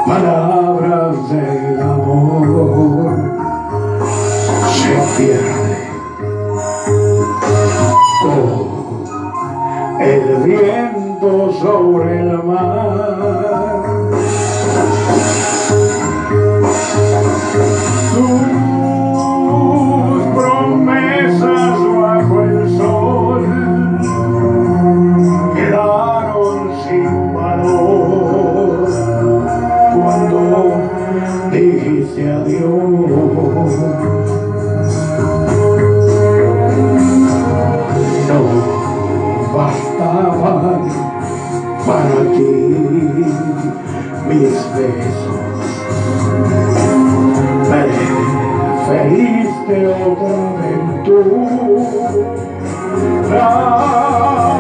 palabras de amor se pierde. Oh, el viento sobre el mar, tus promesas bajo el sol quedaron sin valor cuando dijiste adiós. No bastaban para ti mis besos, preferiste otra aventura.